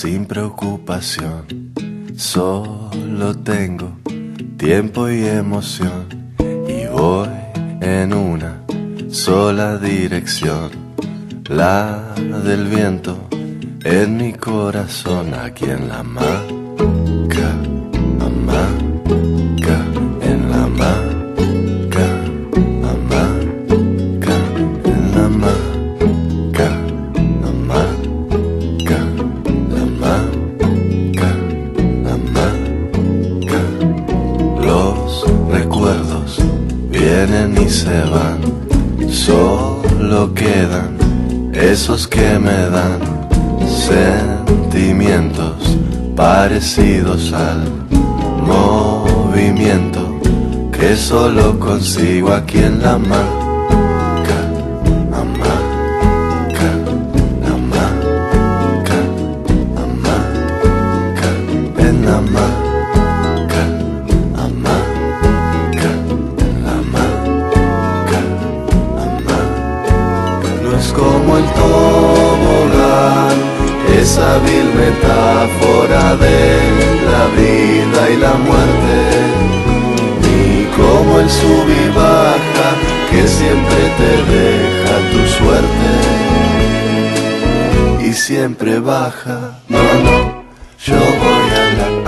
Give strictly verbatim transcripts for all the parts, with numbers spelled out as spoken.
sin preocupación. Solo tengo tiempo y emoción, y voy en una sola dirección, la del viento en mi corazón. Aquí en la hamaca, hamaca, en la hamaca, hamaca, en la hamaca, hamaca, la hamaca, hamaca. Los recuerdos vienen y se van, solo quedan esos que me dan sentimientos parecidos al movimiento que solo consigo aquí en la hamaca, hamaca, hamaca, hamaca, en la hamaca, hamaca, en la hamaca, hamaca. No es como el tobogán, esa vil metáfora de la vida y la muerte, ni como el sub y baja que siempre te deja tu suerte y siempre baja. No, no, yo voy a la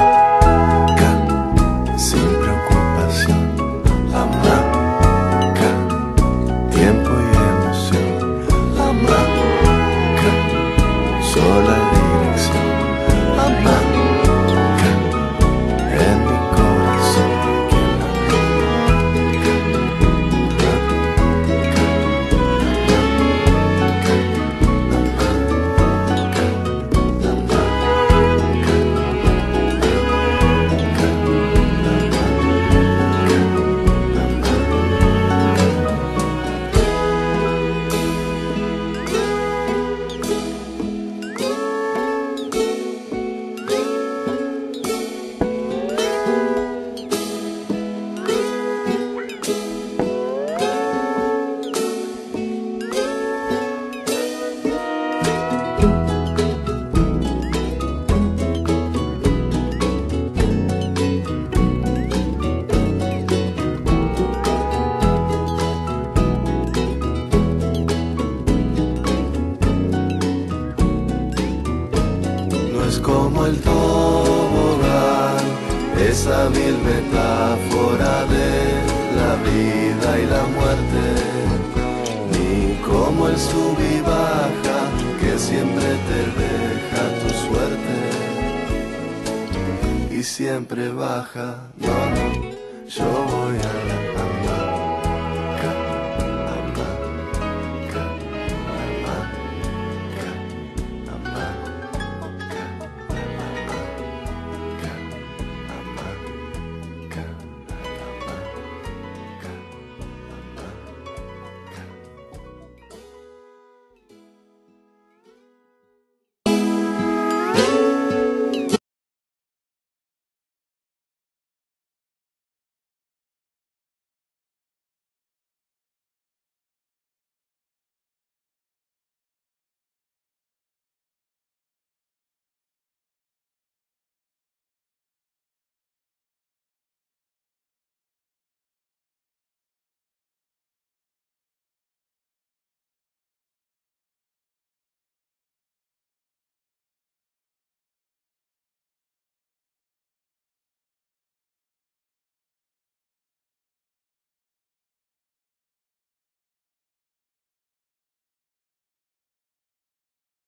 hamaca sin preocupación, la hamaca, tiempo y emoción, la hamaca, sola dirección, la hamaca, en mi corazón. Aquí en la hamaca, hamaca, hamaca, como el tobogán, esa vil metáfora de la vida y la muerte, ni como el sub y baja que siempre te deja tu suerte y siempre baja. No, no, yo voy a la hamaca.